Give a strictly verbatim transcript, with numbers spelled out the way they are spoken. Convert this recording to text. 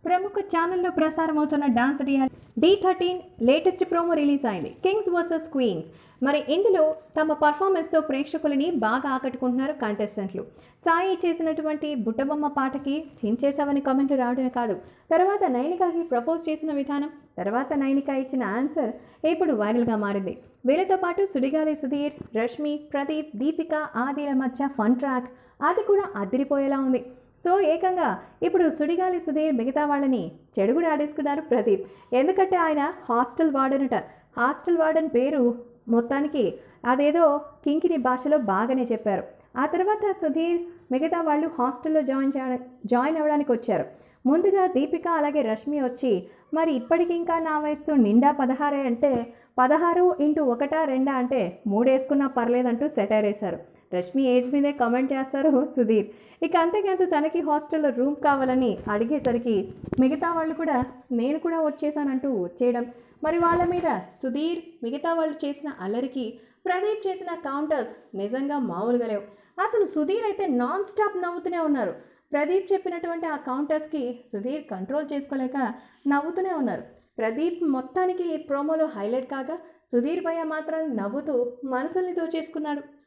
ప్రముఖ ఛానల్లో ప్రసారమవుతున్న dance reality D thirteen latest promo release అయింది. Kings versus queens. మరి ఇందులో తమ పర్ఫార్మెన్స్తో ప్రేక్షకులని బాగా ఆకట్టుకుంటున్నారు కంటెస్టెంట్లు. సాయి చేసినటువంటి బుట్టబొమ్మ పాటకి చించేసావని కామెంట్లు రావడమే కాదు, తర్వాత నైనికాకి ప్రపోజ్ చేసిన విధానం, తర్వాత నైనిక ఇచ్చిన ఆన్సర్ ఇప్పుడు వైరల్గా మారింది. వీళ్ళతో పాటు సుడిగాలి సుధీర్, రష్మి, ప్రదీప్, దీపిక, ఆదిల మధ్య ఫన్ ట్రాక్ అది కూడా అదిరిపోయేలా ఉంది. సో ఏకంగా ఇప్పుడు సుడిగాలి సుధీర్ మిగతా వాళ్ళని చెడుగుడు ఆడేసుకున్నారు ప్రదీప్. ఎందుకంటే ఆయన హాస్టల్ వార్డెనట. హాస్టల్ వార్డెన్ పేరు మొత్తానికి అదేదో కింకిని భాషలో బాగానే చెప్పారు. ఆ తర్వాత సుధీర్ మిగతా వాళ్ళు హాస్టల్లో జాయిన్ జాయిన్ అవ్వడానికి వచ్చారు. ముందుగా దీపిక అలాగే రష్మి వచ్చి మరి ఇప్పటికి ఇంకా నా వయస్సు నిండా పదహారే అంటే పదహారు ఇంటూ ఒకటా రెండా అంటే మూడేసుకున్నా పర్లేదంటూ సెటైర్ వేశారు. రష్మి ఏజ్ మీదే కామెంట్ చేస్తారు సుధీర్. ఇక అంతేకాదు తనకి హాస్టల్లో రూమ్ కావాలని అడిగేసరికి మిగతా వాళ్ళు కూడా నేను కూడా వచ్చేసానంటూ వచ్చేయడం. మరి వాళ్ళ మీద సుధీర్ మిగతా వాళ్ళు చేసిన అల్లరికి ప్రదీప్ చేసిన కౌంటర్స్ నిజంగా మామూలుగా లేవు. అసలు సుధీర్ అయితే నాన్ స్టాప్ నవ్వుతూనే ఉన్నారు. ప్రదీప్ చెప్పినటువంటి ఆ కౌంటర్స్కి సుధీర్ కంట్రోల్ చేసుకోలేక నవ్వుతూనే ఉన్నారు. ప్రదీప్ మొత్తానికి ప్రోమోలో హైలైట్ కాగా సుధీర్ భయ్య మాత్రం నవ్వుతూ మనసుల్ని దోచేసుకున్నాడు.